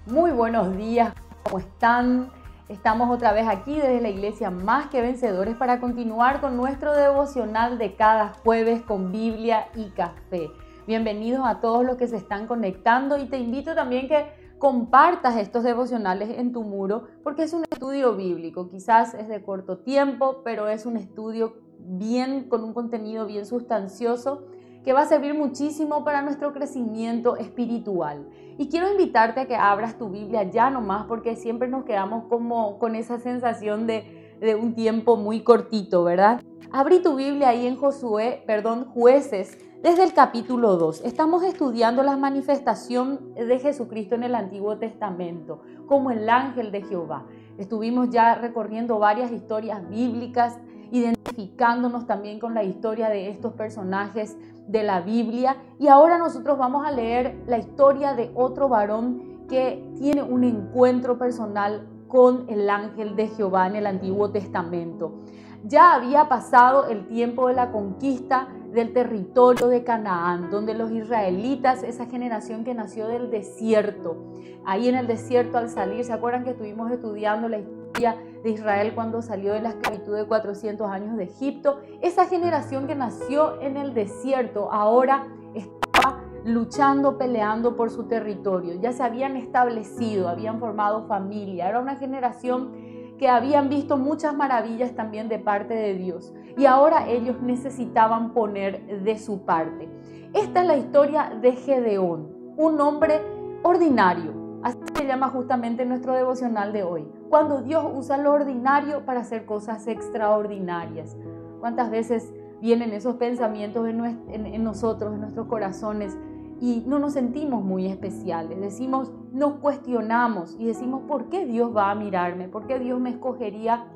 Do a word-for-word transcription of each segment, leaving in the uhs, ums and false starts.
Muy buenos días, ¿cómo están? Estamos otra vez aquí desde la Iglesia Más que Vencedores para continuar con nuestro devocional de cada jueves con Biblia y café. Bienvenidos a todos los que se están conectando y te invito también que compartas estos devocionales en tu muro porque es un estudio bíblico. Quizás es de corto tiempo, pero es un estudio bien, con un contenido bien sustancioso que va a servir muchísimo para nuestro crecimiento espiritual. Y quiero invitarte a que abras tu Biblia ya nomás, porque siempre nos quedamos como con esa sensación de, de un tiempo muy cortito, ¿verdad? Abrí tu Biblia ahí en Josué, perdón, Jueces, desde el capítulo dos. Estamos estudiando la manifestación de Jesucristo en el Antiguo Testamento, como el ángel de Jehová. Estuvimos ya recorriendo varias historias bíblicas, identificándonos también con la historia de estos personajes de la Biblia, y ahora nosotros vamos a leer la historia de otro varón que tiene un encuentro personal con el ángel de Jehová en el Antiguo Testamento. Ya había pasado el tiempo de la conquista del territorio de Canaán, donde los israelitas, esa generación que nació del desierto, ahí en el desierto al salir, ¿se acuerdan que estuvimos estudiando la historia de Israel cuando salió de la esclavitud de cuatrocientos años de Egipto? Esa generación que nació en el desierto ahora estaba luchando, peleando por su territorio. Ya se habían establecido, habían formado familia. Era una generación que habían visto muchas maravillas también de parte de Dios. Y ahora ellos necesitaban poner de su parte. Esta es la historia de Gedeón, un hombre ordinario. Así se llama justamente nuestro devocional de hoy. Cuando Dios usa lo ordinario para hacer cosas extraordinarias. ¿Cuántas veces vienen esos pensamientos en, en, en nosotros, en nuestros corazones, y no nos sentimos muy especiales? Decimos, nos cuestionamos y decimos, ¿por qué Dios va a mirarme? ¿Por qué Dios me escogería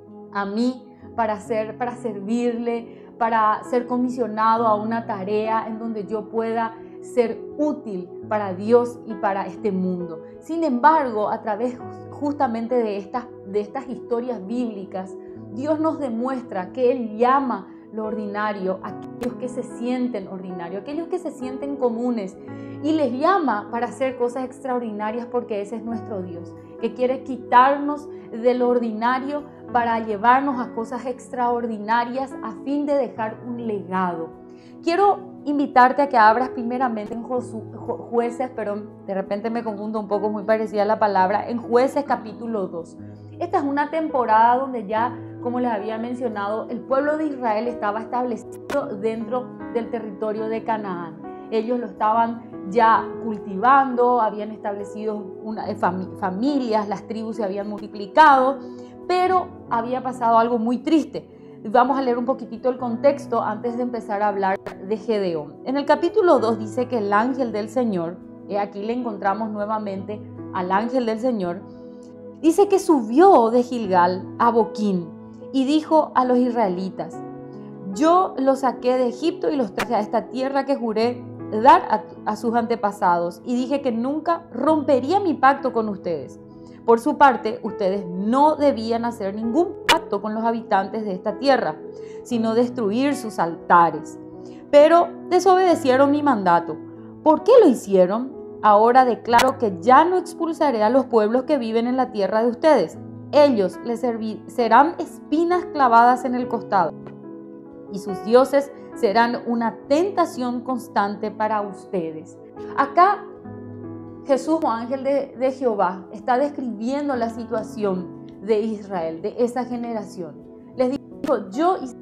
a mí para, hacer, para servirle, para ser comisionado a una tarea en donde yo pueda ser útil para Dios y para este mundo? Sin embargo, a través justamente de estas, de estas historias bíblicas, Dios nos demuestra que Él llama lo ordinario a aquellos que se sienten ordinarios, aquellos que se sienten comunes, y les llama para hacer cosas extraordinarias, porque ese es nuestro Dios, que quiere quitarnos de lo ordinario para llevarnos a cosas extraordinarias a fin de dejar un legado. Quiero invitarte a que abras primeramente en Josu, Jueces, pero de repente me confundo un poco, muy parecida a la palabra, en Jueces capítulo dos. Esta es una temporada donde ya, como les había mencionado, el pueblo de Israel estaba establecido dentro del territorio de Canaán. Ellos lo estaban ya cultivando, habían establecido una, fam, familias, las tribus se habían multiplicado, pero había pasado algo muy triste. Vamos a leer un poquitito el contexto antes de empezar a hablar de Gedeón. En el capítulo dos dice que el ángel del Señor, y aquí le encontramos nuevamente al ángel del Señor, dice que subió de Gilgal a Boquín y dijo a los israelitas: yo los saqué de Egipto y los traje a esta tierra que juré dar a, a sus antepasados, y dije que nunca rompería mi pacto con ustedes. Por su parte, ustedes no debían hacer ningún pacto con los habitantes de esta tierra, sino destruir sus altares. Pero desobedecieron mi mandato. ¿Por qué lo hicieron? Ahora declaro que ya no expulsaré a los pueblos que viven en la tierra de ustedes. Ellos les serán espinas clavadas en el costado, y sus dioses serán una tentación constante para ustedes. Acá Jesús, como ángel de, de Jehová, está describiendo la situación de Israel, de esa generación. Les dijo: yo hice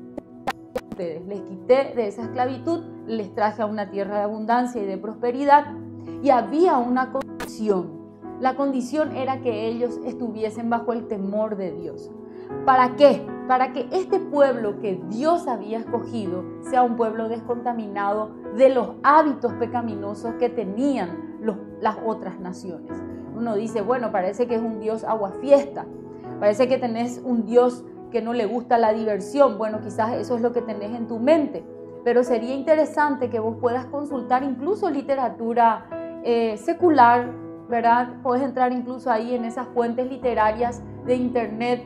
a ustedes, les quité de esa esclavitud, les traje a una tierra de abundancia y de prosperidad, y había una condición. La condición era que ellos estuviesen bajo el temor de Dios. ¿Para qué? Para que este pueblo que Dios había escogido sea un pueblo descontaminado de los hábitos pecaminosos que tenían los, las otras naciones. Uno dice, bueno, parece que es un Dios aguafiesta, parece que tenés un Dios que no le gusta la diversión. Bueno, quizás eso es lo que tenés en tu mente, pero sería interesante que vos puedas consultar incluso literatura eh, secular, ¿verdad? Puedes entrar incluso ahí en esas fuentes literarias de internet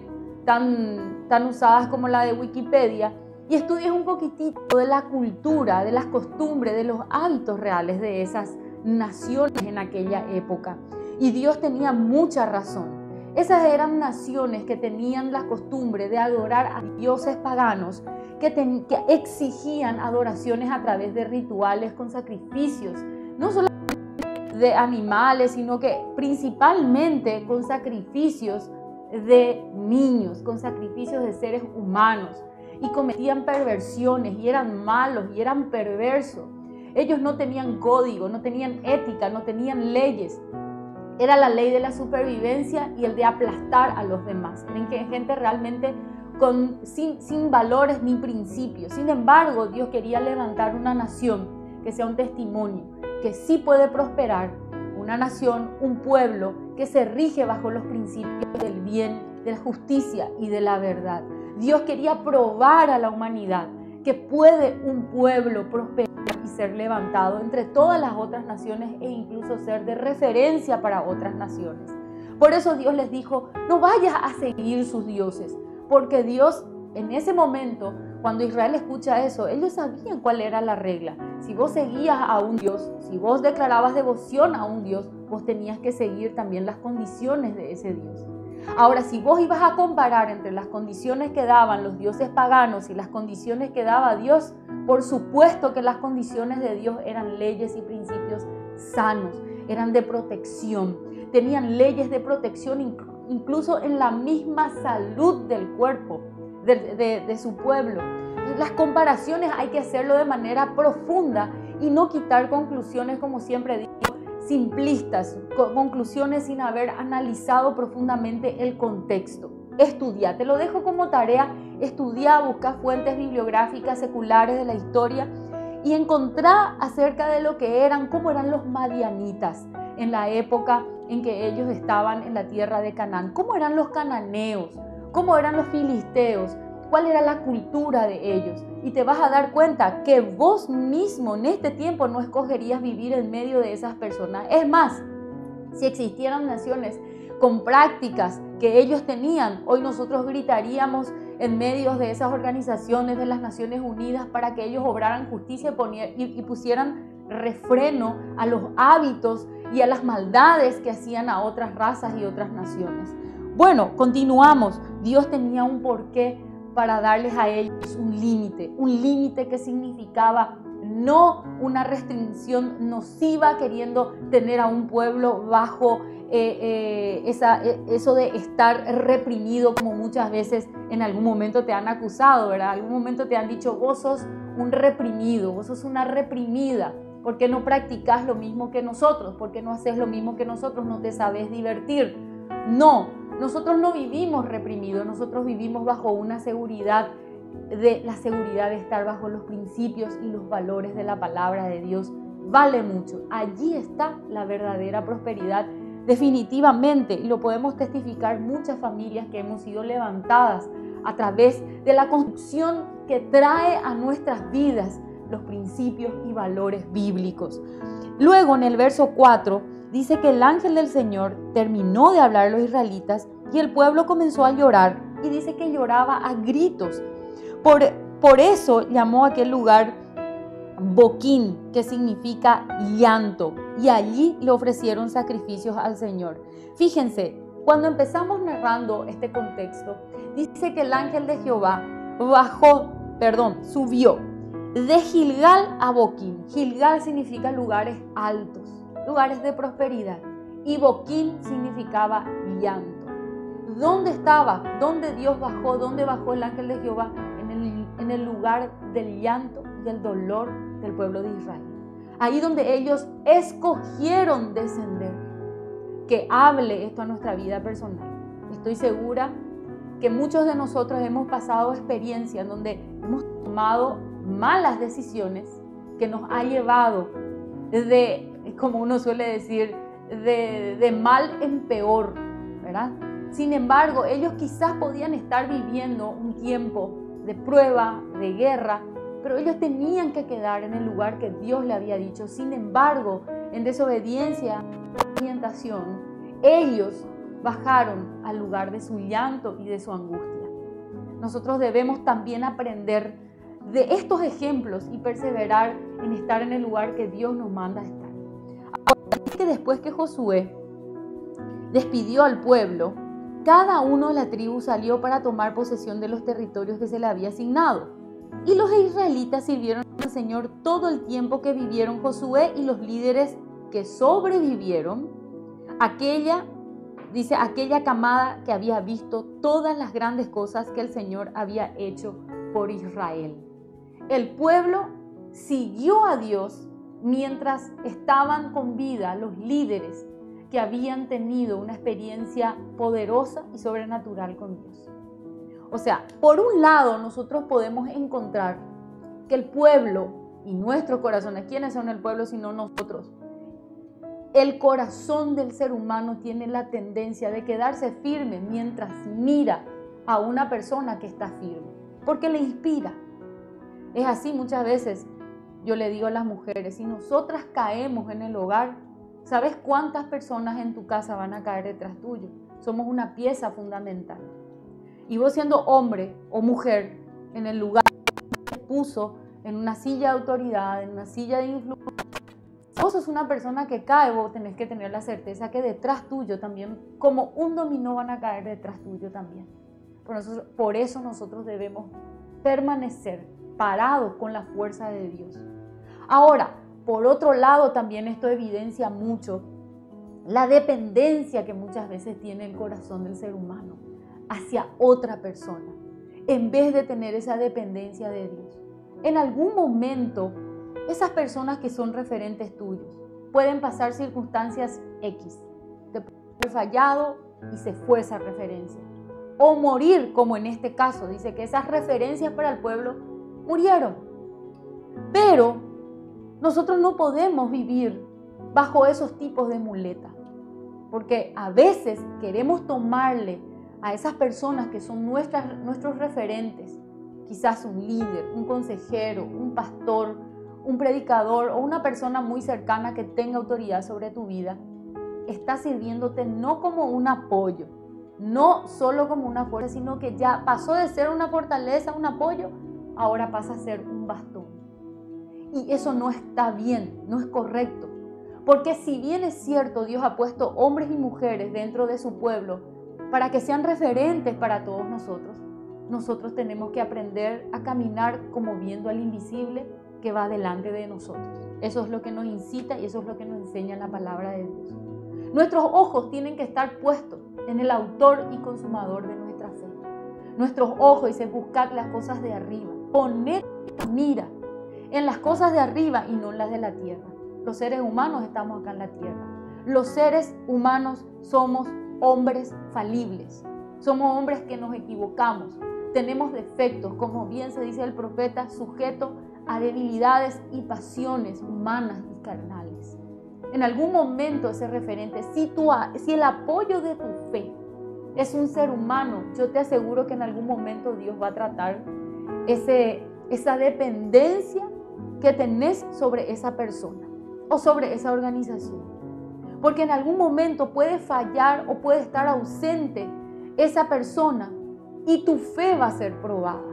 tan, tan usadas como la de Wikipedia, y estudies un poquitito de la cultura, de las costumbres, de los hábitos reales de esas naciones en aquella época. Y Dios tenía mucha razón. Esas eran naciones que tenían la costumbre de adorar a dioses paganos, que, ten, que exigían adoraciones a través de rituales con sacrificios, no solo de animales, sino que principalmente con sacrificios de niños, con sacrificios de seres humanos, y cometían perversiones y eran malos y eran perversos. Ellos no tenían código, no tenían ética, no tenían leyes. Era la ley de la supervivencia y el de aplastar a los demás. Ven que gente realmente con, sin, sin valores ni principios. Sin embargo, Dios quería levantar una nación que sea un testimonio, que sí puede prosperar, una nación, un pueblo que se rige bajo los principios del bien, de la justicia y de la verdad. Dios quería probar a la humanidad que puede un pueblo prosperar y ser levantado entre todas las otras naciones e incluso ser de referencia para otras naciones. Por eso Dios les dijo, no vayas a seguir sus dioses, porque Dios en ese momento, cuando Israel escucha eso, ellos sabían cuál era la regla. Si vos seguías a un Dios, si vos declarabas devoción a un Dios, vos tenías que seguir también las condiciones de ese Dios. Ahora, si vos ibas a comparar entre las condiciones que daban los dioses paganos y las condiciones que daba Dios, por supuesto que las condiciones de Dios eran leyes y principios sanos, eran de protección, tenían leyes de protección incluso en la misma salud del cuerpo de, de, de su pueblo. Las comparaciones hay que hacerlo de manera profunda y no quitar conclusiones, como siempre digo, simplistas, conclusiones sin haber analizado profundamente el contexto. Estudia, te lo dejo como tarea, estudia, busca fuentes bibliográficas seculares de la historia y encontrá acerca de lo que eran, cómo eran los madianitas en la época en que ellos estaban en la tierra de Canaán, cómo eran los cananeos, cómo eran los filisteos, cuál era la cultura de ellos. Y te vas a dar cuenta que vos mismo en este tiempo no escogerías vivir en medio de esas personas. Es más, si existieran naciones con prácticas que ellos tenían, hoy nosotros gritaríamos en medio de esas organizaciones de las Naciones Unidas para que ellos obraran justicia y pusieran refreno a los hábitos y a las maldades que hacían a otras razas y otras naciones. Bueno, continuamos. Dios tenía un porqué para darles a ellos un límite, un límite que significaba no una restricción nociva, queriendo tener a un pueblo bajo eh, eh, esa, eh, eso de estar reprimido, como muchas veces en algún momento te han acusado, ¿verdad? En algún momento te han dicho, vos sos un reprimido, vos sos una reprimida, ¿por qué no practicás lo mismo que nosotros? ¿Por qué no haces lo mismo que nosotros? ¿No te sabes divertir? No. Nosotros no vivimos reprimidos, nosotros vivimos bajo una seguridad, de la seguridad de estar bajo los principios y los valores de la palabra de Dios. Vale mucho. Allí está la verdadera prosperidad, definitivamente, y lo podemos testificar muchas familias que hemos sido levantadas a través de la construcción que trae a nuestras vidas los principios y valores bíblicos. Luego, en el verso cuatro, dice que el ángel del Señor terminó de hablar a los israelitas y el pueblo comenzó a llorar, y dice que lloraba a gritos. Por, por eso llamó a aquel lugar Boquín, que significa llanto, y allí le ofrecieron sacrificios al Señor. Fíjense, cuando empezamos narrando este contexto, dice que el ángel de Jehová bajó, perdón, subió de Gilgal a Boquín. Gilgal significa lugares altos, lugares de prosperidad, y Boquín significaba llanto. ¿Dónde estaba? ¿Dónde Dios bajó? ¿Dónde bajó el ángel de Jehová? En el, en el lugar del llanto y el dolor del pueblo de Israel. Ahí donde ellos escogieron descender. Que hable esto a nuestra vida personal. Estoy segura que muchos de nosotros hemos pasado experiencias donde hemos tomado malas decisiones que nos ha llevado de, como uno suele decir, de, de mal en peor, ¿verdad? Sin embargo, ellos quizás podían estar viviendo un tiempo de prueba, de guerra, pero ellos tenían que quedar en el lugar que Dios le había dicho. Sin embargo, en desobediencia a la orientación, ellos bajaron al lugar de su llanto y de su angustia. Nosotros debemos también aprender de estos ejemplos y perseverar en estar en el lugar que Dios nos manda a estar. Ahora, es que después que Josué despidió al pueblo, cada uno de la tribu salió para tomar posesión de los territorios que se le había asignado. Y los israelitas sirvieron al Señor todo el tiempo que vivieron Josué y los líderes que sobrevivieron, aquella, dice, aquella camada que había visto todas las grandes cosas que el Señor había hecho por Israel. El pueblo siguió a Dios mientras estaban con vida los líderes que habían tenido una experiencia poderosa y sobrenatural con Dios. O sea, por un lado nosotros podemos encontrar que el pueblo y nuestros corazones, ¿quiénes son el pueblo sino nosotros? El corazón del ser humano tiene la tendencia de quedarse firme mientras mira a una persona que está firme, porque le inspira. Es así muchas veces, yo le digo a las mujeres, si nosotras caemos en el hogar, ¿sabes cuántas personas en tu casa van a caer detrás tuyo? Somos una pieza fundamental. Y vos siendo hombre o mujer, en el lugar que te puso en una silla de autoridad, en una silla de influencia, si vos sos una persona que cae, vos tenés que tener la certeza que detrás tuyo también, como un dominó, van a caer detrás tuyo también. Por eso, por eso nosotros debemos permanecer parados con la fuerza de Dios. Ahora, por otro lado, también esto evidencia mucho la dependencia que muchas veces tiene el corazón del ser humano hacia otra persona, en vez de tener esa dependencia de Dios. En algún momento, esas personas que son referentes tuyos pueden pasar circunstancias X, te puede haber fallado y se fue esa referencia, o morir, como en este caso, dice que esas referencias para el pueblo murieron. Pero nosotros no podemos vivir bajo esos tipos de muletas, porque a veces queremos tomarle a esas personas que son nuestras, nuestros referentes, quizás un líder, un consejero, un pastor, un predicador o una persona muy cercana que tenga autoridad sobre tu vida, está sirviéndote no como un apoyo, no solo como una fuerza, sino que ya pasó de ser una fortaleza, un apoyo, ahora pasa a ser un bastón. Y eso no está bien, no es correcto. Porque si bien es cierto, Dios ha puesto hombres y mujeres dentro de su pueblo para que sean referentes para todos nosotros, nosotros tenemos que aprender a caminar como viendo al invisible que va delante de nosotros. Eso es lo que nos incita y eso es lo que nos enseña la palabra de Dios. Nuestros ojos tienen que estar puestos en el autor y consumador de nuestra fe. Nuestros ojos, dice, buscad las cosas de arriba, poned mira en las cosas de arriba y no en las de la tierra. Los seres humanos estamos acá en la tierra. Los seres humanos somos hombres falibles. Somos hombres que nos equivocamos. Tenemos defectos, como bien se dice el profeta, sujeto a debilidades y pasiones humanas y carnales. En algún momento ese referente, si, tú, si el apoyo de tu fe es un ser humano, yo te aseguro que en algún momento Dios va a tratar ese, esa dependencia que tenés sobre esa persona o sobre esa organización. Porque en algún momento puede fallar o puede estar ausente esa persona y tu fe va a ser probada.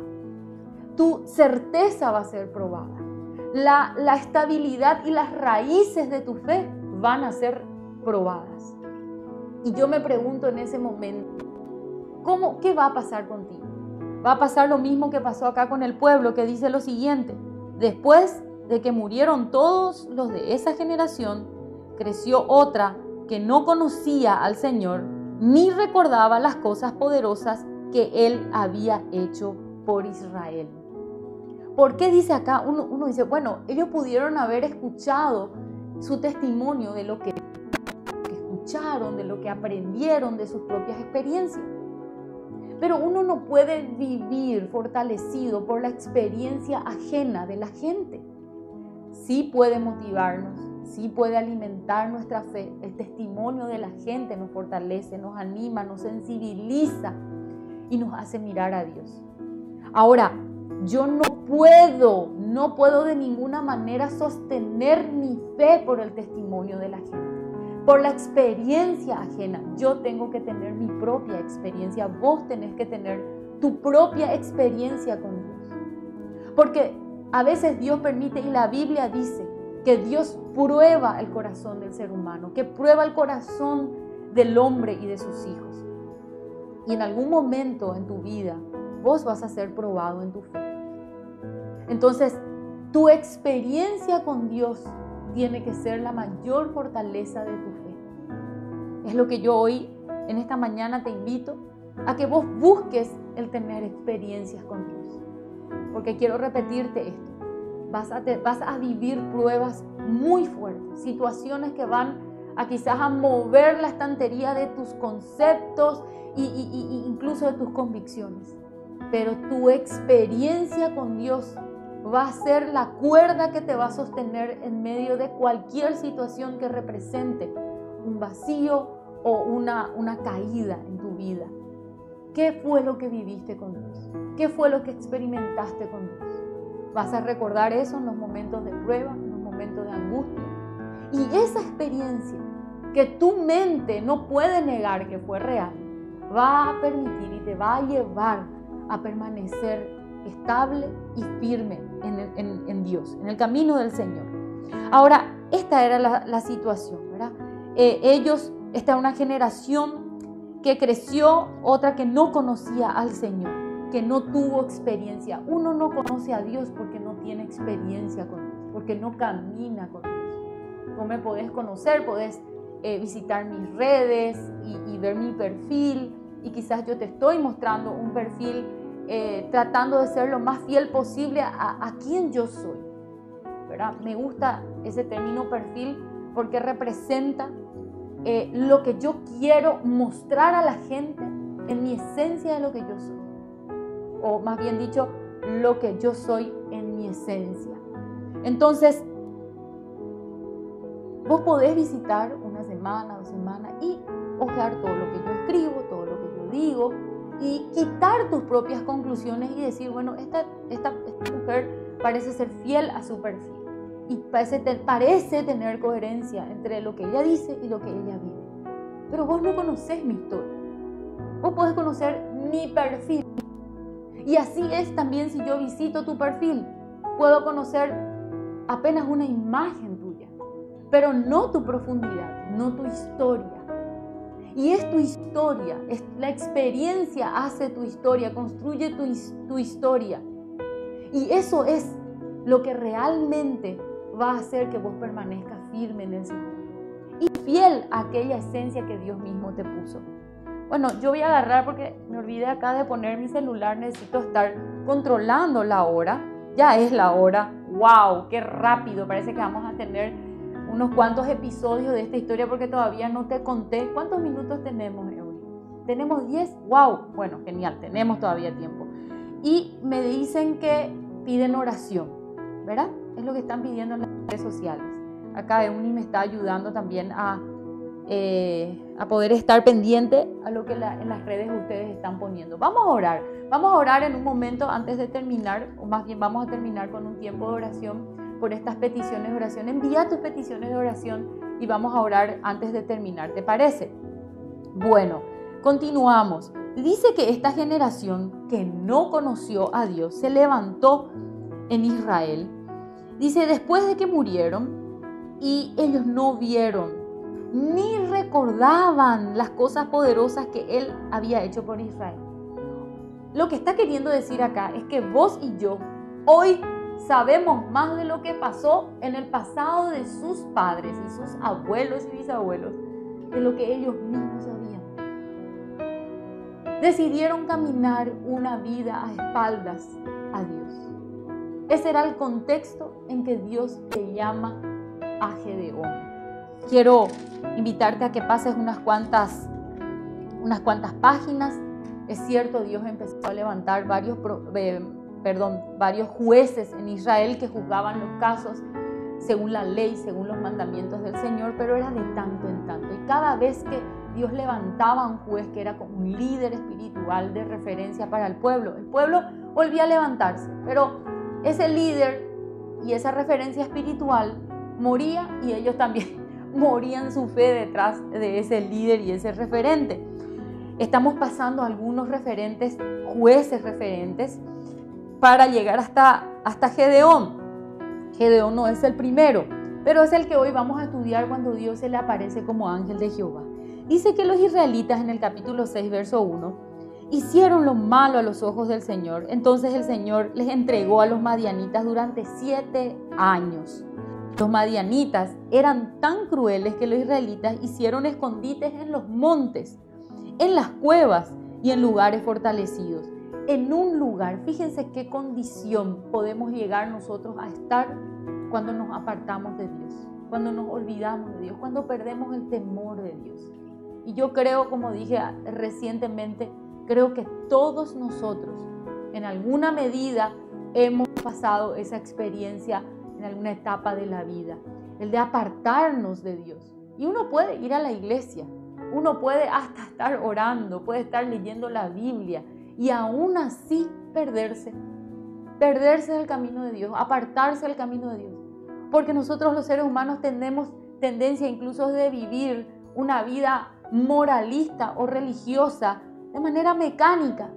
Tu certeza va a ser probada. La, la estabilidad y las raíces de tu fe van a ser probadas. Y yo me pregunto en ese momento, ¿cómo, qué va a pasar contigo? Va a pasar lo mismo que pasó acá con el pueblo, que dice lo siguiente: después de que murieron todos los de esa generación, creció otra que no conocía al Señor ni recordaba las cosas poderosas que Él había hecho por Israel. ¿Por qué dice acá? Uno, uno dice, bueno, ellos pudieron haber escuchado su testimonio de lo que escucharon, de lo que aprendieron, de sus propias experiencias. Pero uno no puede vivir fortalecido por la experiencia ajena de la gente. Sí puede motivarnos, sí puede alimentar nuestra fe. El testimonio de la gente nos fortalece, nos anima, nos sensibiliza y nos hace mirar a Dios. Ahora, yo no puedo, no puedo de ninguna manera sostener mi fe por el testimonio de la gente, por la experiencia ajena. Yo tengo que tener mi propia experiencia, vos tenés que tener tu propia experiencia con Dios. Porque a veces Dios permite, y la Biblia dice que Dios prueba el corazón del ser humano, que prueba el corazón del hombre y de sus hijos. Y en algún momento en tu vida, vos vas a ser probado en tu fe. Entonces, tu experiencia con Dios tiene que ser la mayor fortaleza de tu fe. Es lo que yo hoy, en esta mañana, te invito a que vos busques el tener experiencias con Dios. Porque quiero repetirte esto. Vas a, te, vas a vivir pruebas muy fuertes, situaciones que van a quizás a mover la estantería de tus conceptos e incluso de tus convicciones. Pero tu experiencia con Dios va a ser la cuerda que te va a sostener en medio de cualquier situación que represente un vacío o una, una caída en tu vida. ¿Qué fue lo que viviste con Dios? ¿Qué fue lo que experimentaste con Dios? Vas a recordar eso en los momentos de prueba, en los momentos de angustia. Y esa experiencia que tu mente no puede negar que fue real, va a permitir y te va a llevar a permanecer estable y firme en, el, en, en Dios, en el camino del Señor. Ahora, esta era la, la situación, ¿verdad? Eh, ellos, esta era una generación que creció, otra que no conocía al Señor, que no tuvo experiencia. Uno no conoce a Dios porque no tiene experiencia con Dios, porque no camina con Dios. Tú me podés conocer, podés eh, visitar mis redes y, y ver mi perfil, y quizás yo te estoy mostrando un perfil eh, tratando de ser lo más fiel posible a, a quien yo soy, ¿verdad? Me gusta ese término perfil porque representa eh, lo que yo quiero mostrar a la gente en mi esencia de lo que yo soy. O más bien dicho, lo que yo soy en mi esencia. Entonces, vos podés visitar una semana, dos semanas y ojear todo lo que yo escribo, todo lo que yo digo y quitar tus propias conclusiones y decir, bueno, esta, esta, esta mujer parece ser fiel a su perfil y parece, parece tener coherencia entre lo que ella dice y lo que ella vive. Pero vos no conocés mi historia. Vos podés conocer mi perfil. Y así es también si yo visito tu perfil. Puedo conocer apenas una imagen tuya, pero no tu profundidad, no tu historia. Y es tu historia, es la experiencia hace tu historia, construye tu, tu historia. Y eso es lo que realmente va a hacer que vos permanezcas firme en el Señor y fiel a aquella esencia que Dios mismo te puso. Bueno, yo voy a agarrar porque me olvidé acá de poner mi celular, necesito estar controlando la hora. Ya es la hora, wow, qué rápido, parece que vamos a tener unos cuantos episodios de esta historia porque todavía no te conté. ¿Cuántos minutos tenemos, Eury? ¿Tenemos diez? Wow, bueno, genial, tenemos todavía tiempo. Y me dicen que piden oración, ¿verdad? Es lo que están pidiendo en las redes sociales. Acá Euni me está ayudando también a... Eh, a poder estar pendiente a lo que la, en las redes ustedes están poniendo. Vamos a orar, vamos a orar en un momento antes de terminar, o más bien vamos a terminar con un tiempo de oración por estas peticiones de oración. Envía tus peticiones de oración y vamos a orar antes de terminar, ¿te parece? Bueno, continuamos. Dice que esta generación que no conoció a Dios se levantó en Israel. Dice, después de que murieron y ellos no vieron ni recordaban las cosas poderosas que Él había hecho por Israel. Lo que está queriendo decir acá es que vos y yo hoy sabemos más de lo que pasó en el pasado de sus padres y sus abuelos y bisabuelos, de lo que ellos mismos sabían. Decidieron caminar una vida a espaldas a Dios. Ese era el contexto en que Dios te llama a Gedeón. Quiero invitarte a que pases unas cuantas, unas cuantas páginas. Es cierto, Dios empezó a levantar varios, eh, perdón, varios jueces en Israel que juzgaban los casos según la ley, según los mandamientos del Señor, pero era de tanto en tanto. Y cada vez que Dios levantaba a un juez que era como un líder espiritual de referencia para el pueblo, el pueblo volvía a levantarse, pero ese líder y esa referencia espiritual moría y ellos también morían su fe detrás de ese líder y ese referente. Estamos pasando algunos referentes, jueces referentes, para llegar hasta, hasta Gedeón. Gedeón no es el primero, pero es el que hoy vamos a estudiar cuando Dios se le aparece como ángel de Jehová. Dice que los israelitas en el capítulo seis, verso uno, hicieron lo malo a los ojos del Señor. Entonces el Señor les entregó a los madianitas durante siete años. Los madianitas eran tan crueles que los israelitas hicieron escondites en los montes, en las cuevas y en lugares fortalecidos. En un lugar, fíjense qué condición podemos llegar nosotros a estar cuando nos apartamos de Dios, cuando nos olvidamos de Dios, cuando perdemos el temor de Dios. Y yo creo, como dije recientemente, creo que todos nosotros en alguna medida hemos pasado esa experiencia en alguna etapa de la vida, el de apartarnos de Dios. Y uno puede ir a la iglesia, uno puede hasta estar orando, puede estar leyendo la Biblia y aún así perderse, perderse del camino de Dios, apartarse del camino de Dios. Porque nosotros los seres humanos tenemos tendencia incluso de vivir una vida moralista o religiosa de manera mecánica.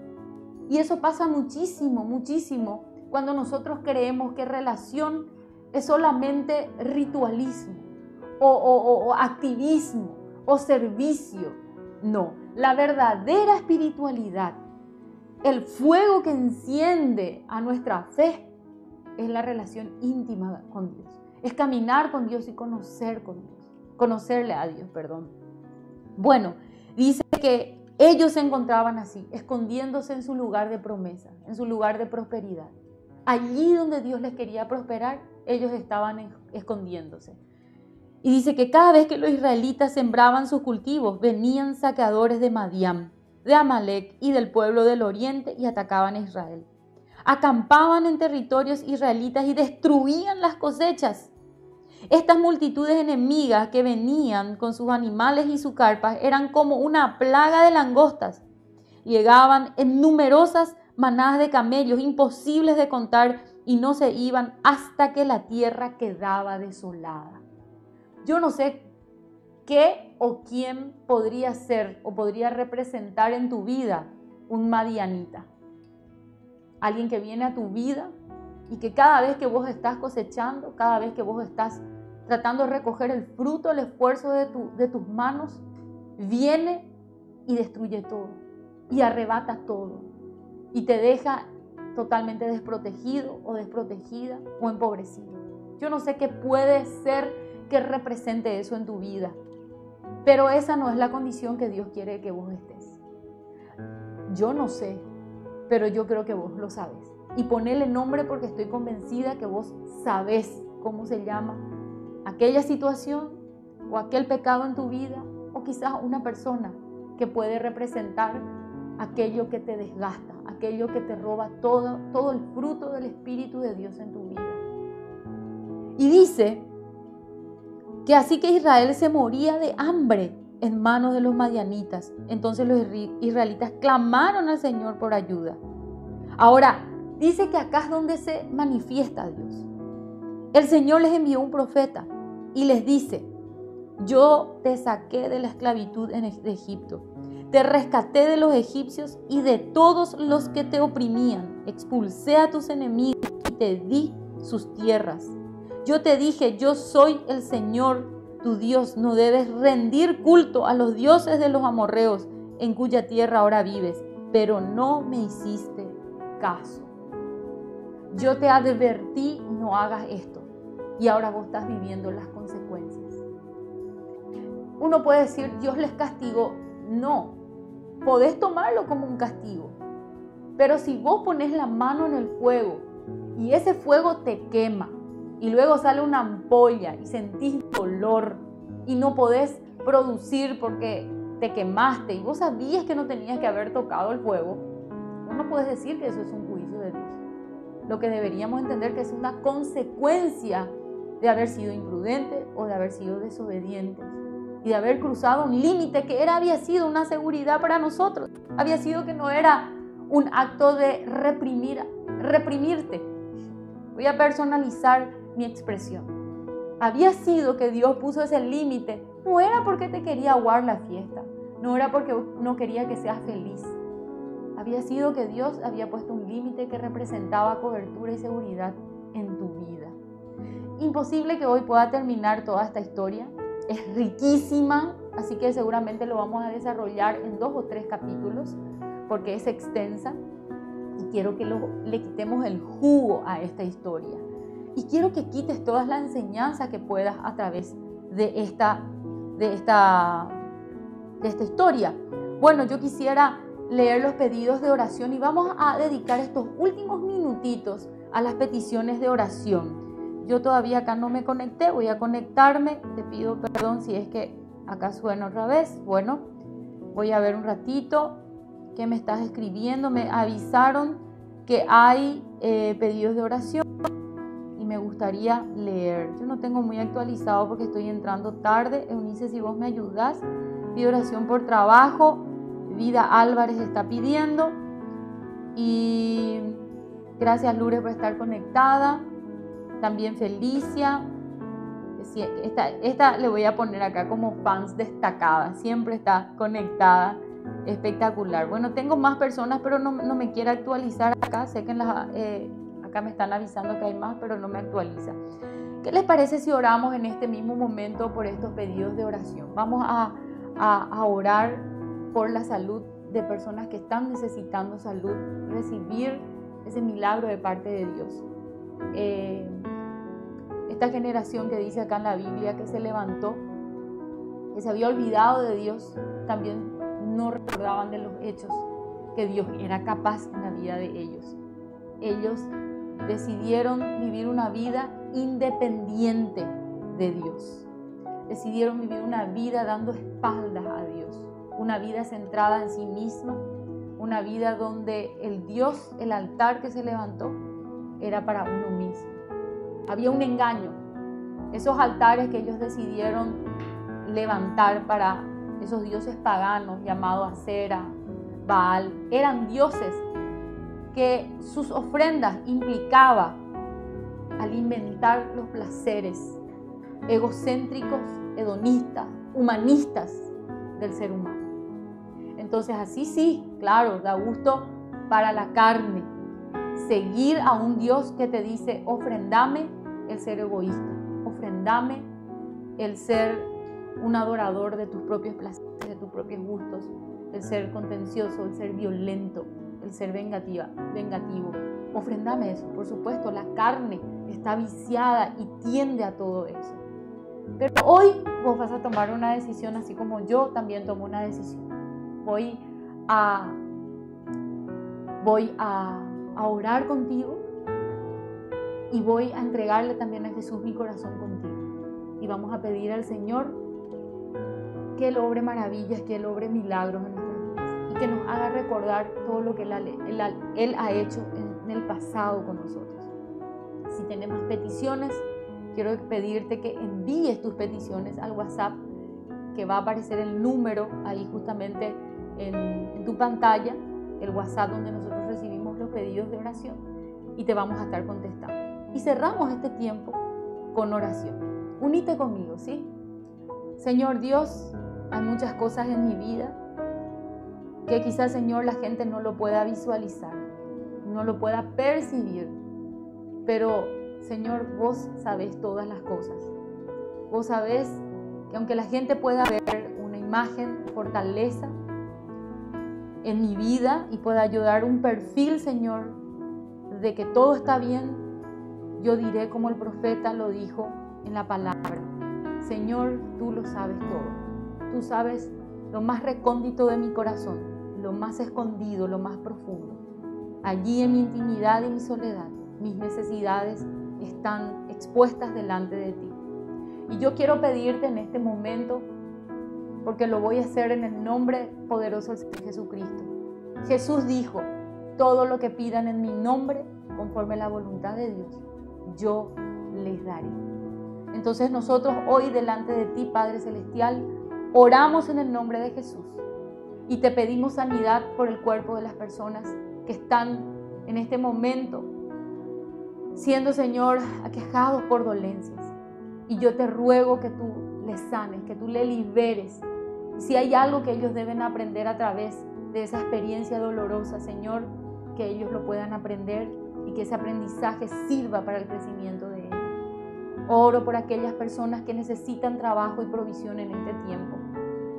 Y eso pasa muchísimo, muchísimo cuando nosotros creemos que relación es solamente ritualismo o, o, o activismo o servicio. No, la verdadera espiritualidad, el fuego que enciende a nuestra fe, es la relación íntima con Dios. Es caminar con Dios y conocer con Dios, conocerle a Dios, perdón. Bueno, dice que ellos se encontraban así, escondiéndose en su lugar de promesa, en su lugar de prosperidad. Allí donde Dios les quería prosperar, ellos estaban escondiéndose. Y dice que cada vez que los israelitas sembraban sus cultivos, venían saqueadores de Madián, de Amalec y del pueblo del oriente y atacaban a Israel. Acampaban en territorios israelitas y destruían las cosechas. Estas multitudes enemigas que venían con sus animales y sus carpas eran como una plaga de langostas. Llegaban en numerosas manadas de camellos, imposibles de contar, y no se iban hasta que la tierra quedaba desolada. Yo no sé qué o quién podría ser o podría representar en tu vida un madianita. Alguien que viene a tu vida y que cada vez que vos estás cosechando, cada vez que vos estás tratando de recoger el fruto, el esfuerzo de, tu, de tus manos, viene y destruye todo y arrebata todo y te deja totalmente desprotegido o desprotegida o empobrecido. Yo no sé qué puede ser que represente eso en tu vida, pero esa no es la condición que Dios quiere que vos estés. Yo no sé, pero yo creo que vos lo sabes. Y ponele nombre porque estoy convencida que vos sabés cómo se llama aquella situación o aquel pecado en tu vida, o quizás una persona que puede representar aquello que te desgasta, aquello que te roba todo, todo el fruto del Espíritu de Dios en tu vida. Y dice que así que Israel se moría de hambre en manos de los madianitas. Entonces los israelitas clamaron al Señor por ayuda. Ahora, dice que acá es donde se manifiesta Dios. El Señor les envió un profeta y les dice: yo te saqué de la esclavitud de Egipto, te rescaté de los egipcios y de todos los que te oprimían, expulsé a tus enemigos y te di sus tierras. Yo te dije: yo soy el Señor tu Dios, no debes rendir culto a los dioses de los amorreos en cuya tierra ahora vives, pero no me hiciste caso. Yo te advertí, no hagas esto, y ahora vos estás viviendo las consecuencias. Uno puede decir: Dios les castigó. No, podés tomarlo como un castigo, pero si vos pones la mano en el fuego y ese fuego te quema y luego sale una ampolla y sentís dolor y no podés producir porque te quemaste y vos sabías que no tenías que haber tocado el fuego, no puedes decir que eso es un juicio de Dios. Lo que deberíamos entender que es una consecuencia de haber sido imprudente o de haber sido desobedientes y de haber cruzado un límite que era, había sido una seguridad para nosotros. Había sido que no era un acto de reprimir, reprimirte. Voy a personalizar mi expresión. Había sido que Dios puso ese límite. No era porque te quería aguar la fiesta. No era porque no quería que seas feliz. Había sido que Dios había puesto un límite que representaba cobertura y seguridad en tu vida. Imposible que hoy pueda terminar toda esta historia. Es riquísima, así que seguramente lo vamos a desarrollar en dos o tres capítulos porque es extensa y quiero que lo, le quitemos el jugo a esta historia. Y quiero que quites todas las enseñanzas que puedas a través de esta, de esta, de esta historia. Bueno, yo quisiera leer los pedidos de oración y vamos a dedicar estos últimos minutitos a las peticiones de oración. Yo todavía acá no me conecté, voy a conectarme. Te pido perdón si es que acá suena otra vez. Bueno, voy a ver un ratito qué me estás escribiendo. Me avisaron que hay eh, pedidos de oración y me gustaría leer. Yo no tengo muy actualizado porque estoy entrando tarde. Eunice, si vos me ayudás. Pido oración por trabajo. Vida Álvarez está pidiendo. Y gracias, Lourdes, por estar conectada. También Felicia. Esta, esta le voy a poner acá como fans destacada. Siempre está conectada. Espectacular. Bueno, tengo más personas, pero no, no me quiere actualizar acá. Sé que en la, eh, acá me están avisando que hay más, pero no me actualiza. ¿Qué les parece si oramos en este mismo momento por estos pedidos de oración? Vamos a, a, a orar por la salud de personas que están necesitando salud, recibir ese milagro de parte de Dios. Eh, esta generación que dice acá en la Biblia que se levantó, que se había olvidado de Dios, también no recordaban de los hechos que Dios era capaz en la vida de ellos. Ellos decidieron vivir una vida independiente de Dios. Decidieron vivir una vida dando espaldas a Dios. Una vida centrada en sí misma. Una vida donde el Dios, el altar que se levantó, era para uno mismo. Había un engaño. Esos altares que ellos decidieron levantar para esos dioses paganos llamados Acera, Baal, eran dioses que sus ofrendas implicaba alimentar los placeres egocéntricos, hedonistas, humanistas del ser humano. Entonces así sí, claro, da gusto para la carne seguir a un Dios que te dice: ofrendame el ser egoísta, ofrendame el ser un adorador de tus propios placeres, de tus propios gustos, el ser contencioso, el ser violento, el ser vengativa, vengativo. Ofrendame eso. Por supuesto, la carne está viciada y tiende a todo eso. Pero hoy vos vas a tomar una decisión, así como yo también tomo una decisión. Voy a, voy a, a orar contigo y voy a entregarle también a Jesús mi corazón contigo. Y vamos a pedir al Señor que Él obre maravillas, que Él obre milagros en nuestras vidas y que nos haga recordar todo lo que Él ha, él, él ha hecho en, en el pasado con nosotros. Si tenemos peticiones, quiero pedirte que envíes tus peticiones al WhatsApp, que va a aparecer el número ahí justamente en, en tu pantalla, el WhatsApp donde nosotros recibimos los pedidos de oración, y te vamos a estar contestando. Y cerramos este tiempo con oración. Unite conmigo, ¿sí? Señor Dios, hay muchas cosas en mi vida que quizás, Señor, la gente no lo pueda visualizar, no lo pueda percibir, pero, Señor, vos sabés todas las cosas. Vos sabés que aunque la gente pueda ver una imagen, fortaleza en mi vida y pueda ayudar un perfil, Señor, de que todo está bien, yo diré como el profeta lo dijo en la palabra: Señor, tú lo sabes todo. Tú sabes lo más recóndito de mi corazón, lo más escondido, lo más profundo. Allí en mi intimidad y mi soledad, mis necesidades están expuestas delante de ti. Y yo quiero pedirte en este momento, porque lo voy a hacer en el nombre poderoso del Señor Jesucristo. Jesús dijo: todo lo que pidan en mi nombre, conforme a la voluntad de Dios, yo les daré. Entonces nosotros hoy delante de ti, Padre Celestial, oramos en el nombre de Jesús y te pedimos sanidad por el cuerpo de las personas que están en este momento siendo, Señor, aquejados por dolencias. Y yo te ruego que tú les sanes, que tú les liberes. Y si hay algo que ellos deben aprender a través de esa experiencia dolorosa, Señor, que ellos lo puedan aprender y que ese aprendizaje sirva para el crecimiento de ellos. Oro por aquellas personas que necesitan trabajo y provisión en este tiempo.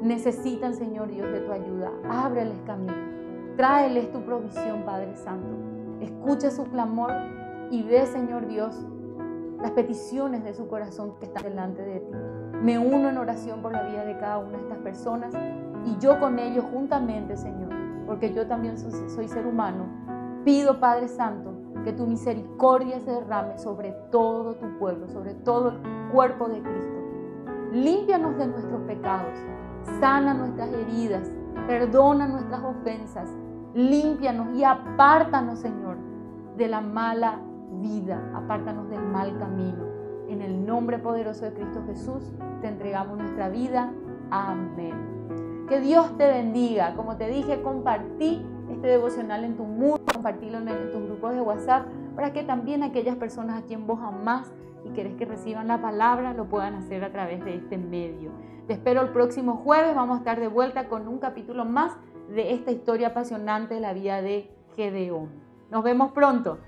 necesitan, Señor Dios, de tu ayuda. Ábreles camino. Tráeles tu provisión, Padre Santo. Escucha su clamor y ve, Señor Dios, las peticiones de su corazón que están delante de ti. Me uno en oración por la vida de cada una de estas personas y yo con ellos juntamente, Señor, porque yo también soy, soy ser humano. Pido, Padre Santo, que tu misericordia se derrame sobre todo tu pueblo, sobre todo el cuerpo de Cristo. Límpianos de nuestros pecados, sana nuestras heridas, perdona nuestras ofensas, límpianos y apártanos, Señor, de la mala vida, apártanos del mal camino. En el nombre poderoso de Cristo Jesús, te entregamos nuestra vida. Amén. Que Dios te bendiga. Como te dije, compartí este devocional en tu muro, compartilo en, en tus grupos de WhatsApp, para que también aquellas personas a quien vos amás y querés que reciban la palabra, lo puedan hacer a través de este medio. Te espero el próximo jueves, vamos a estar de vuelta con un capítulo más de esta historia apasionante de la vida de Gedeón. Nos vemos pronto.